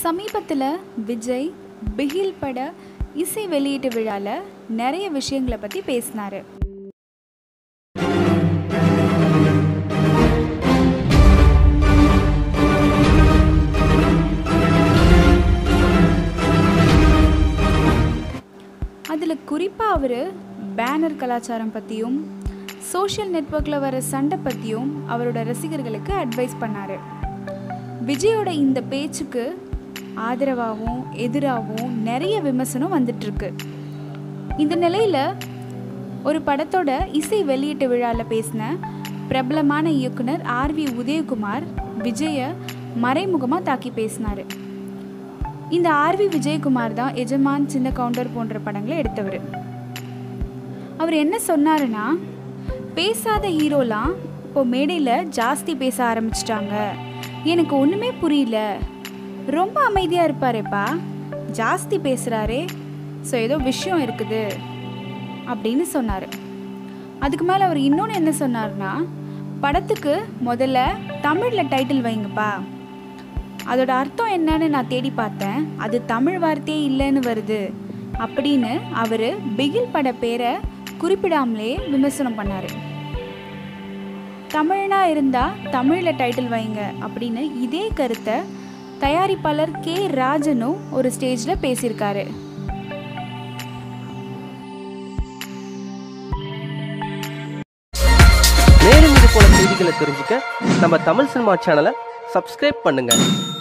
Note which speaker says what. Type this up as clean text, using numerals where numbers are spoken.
Speaker 1: சமீபத்தில் விஜய் பிகில் பட இசை வெளியீட்டு விழாவில் நிறைய விஷயங்களை பற்றி பேசினார். அதில் குறிப்பாக அவர் பேனர் கலாச்சாரம் பற்றியும் சோஷியல் நெட்வொர்க்கில் வர சண்டை பற்றியும் அவரோட ரசிகர்களுக்கு அட்வைஸ் பண்ணார். விஜயோட இந்த பேச்சுக்கு ஆதரவாகவும் எதிராகவும் நிறைய விமர்சனம் வந்துட்டுருக்கு. இந்த நிலையில் ஒரு படத்தோட இசை வெளியீட்டு விழாவில் பேசின பிரபலமான இயக்குனர் ஆர்.வி. உதயகுமார் விஜயை மறைமுகமாக தாக்கி பேசினார். இந்த ஆர்.வி. விஜயகுமார் தான் எஜமான், சின்ன கவுண்டர் போன்ற படங்களை எடுத்தவர். அவர் என்ன சொன்னாருன்னா, பேசாத ஹீரோலாம் இப்போ மேடையில் ஜாஸ்தி பேச ஆரம்பிச்சிட்டாங்க, எனக்கு ஒன்றுமே புரியல, ரொம்ப அமைதியாக இருப்பாரேப்பா, ஜாஸ்தி பேசுகிறாரே, ஸோ ஏதோ விஷயம் இருக்குது அப்படின்னு சொன்னார். அதுக்கு மேலே அவர் இன்னொன்று என்ன சொன்னார்னா, படத்துக்கு முதல்ல தமிழில் டைட்டில் வைங்கப்பா, அதோட அர்த்தம் என்னன்னு நான் தேடி பார்த்தேன், அது தமிழ் வார்த்தையே இல்லைன்னு வருது அப்படின்னு அவர் பிகில் பட பேரை குறிப்பிடாமலே விமர்சனம் பண்ணார். தமிழ்னா இருந்தால் தமிழில் டைட்டில் வைங்க அப்படின்னு இதே கருத்தை தயாரிப்பாளர் கே. ராஜனும் ஒரு ஸ்டேஜில் பேசியிருக்காரு.
Speaker 2: மேலும் இது போல செய்திகளை தெரிஞ்சுக்க நம்ம தமிழ் சினிமா சேனலை சப்ஸ்கிரைப் பண்ணுங்க.